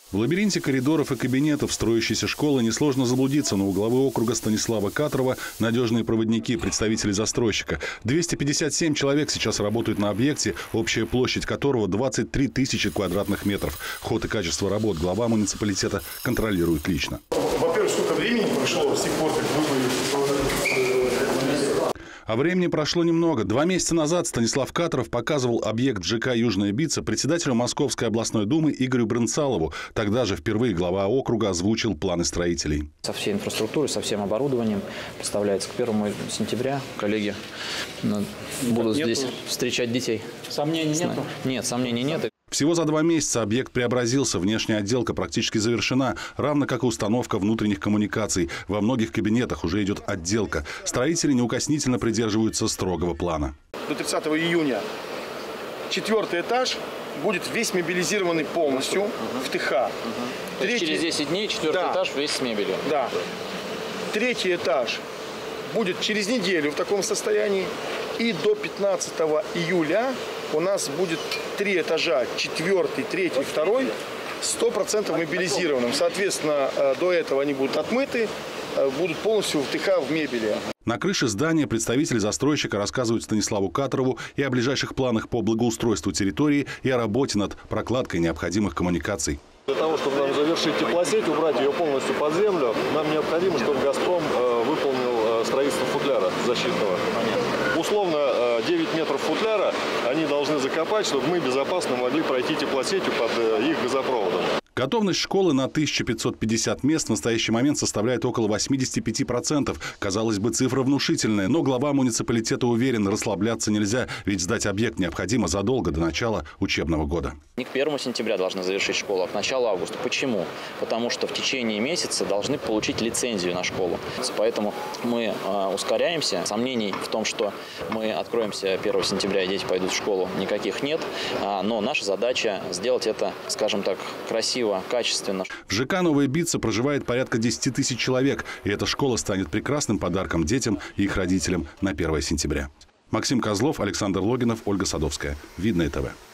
В лабиринте коридоров и кабинетов строящейся школы несложно заблудиться. На угловой округа Станислава Катрова надежные проводники, представители застройщика. 257 человек сейчас работают на объекте, общая площадь которого 23 тысячи квадратных метров. Ход и качество работ глава муниципалитета контролирует лично. Во-первых, сколько времени прошло с тех пор, как вы были... А времени прошло немного. 2 месяца назад Станислав Катров показывал объект ЖК «Южная Бица» председателю Московской областной думы Игорю Брынцалову. Тогда же впервые глава округа озвучил планы строителей. Со всей инфраструктурой, со всем оборудованием представляется к 1 сентября. Коллеги будут здесь встречать детей. Сомнений нет? Нет, сомнений нет. Всего за 2 месяца объект преобразился, внешняя отделка практически завершена, равно как и установка внутренних коммуникаций. Во многих кабинетах уже идет отделка. Строители неукоснительно придерживаются строгого плана. До 30 июня 4-й этаж будет весь мебелизированный полностью в ТХ. Через 10 дней 4-й этаж весь с мебелью. Да. 3-й этаж будет через неделю в таком состоянии. И до 15 июля у нас будет 3 этажа, 4-й, 3-й, 2-й, 100% мобилизированным. Соответственно, до этого они будут отмыты, будут полностью в ТХ в мебели. На крыше здания представители застройщика рассказывают Станиславу Катрову и о ближайших планах по благоустройству территории и о работе над прокладкой необходимых коммуникаций. Для того, чтобы нам завершить теплосеть, убрать ее полностью под землю, нам необходимо, чтобы «Газпром» выполнил строительство футляра защитного. Условно 9 метров футляра они должны закопать, чтобы мы безопасно могли пройти теплосетью под их газопроводом. Готовность школы на 1550 мест в настоящий момент составляет около 85%. Казалось бы, цифра внушительная, но глава муниципалитета уверен, расслабляться нельзя, ведь сдать объект необходимо задолго до начала учебного года. Не к 1 сентября должны завершить школу, а к началу августа. Почему? Потому что в течение месяца должны получить лицензию на школу. Поэтому мы ускоряемся. Сомнений в том, что мы откроемся 1 сентября и дети пойдут в школу, никаких нет. Но наша задача сделать это, скажем так, красиво, качественно. В ЖК «Новая Бица» проживает порядка 10 тысяч человек, и эта школа станет прекрасным подарком детям и их родителям на 1 сентября. Максим Козлов, Александр Логинов, Ольга Садовская. Видное ТВ.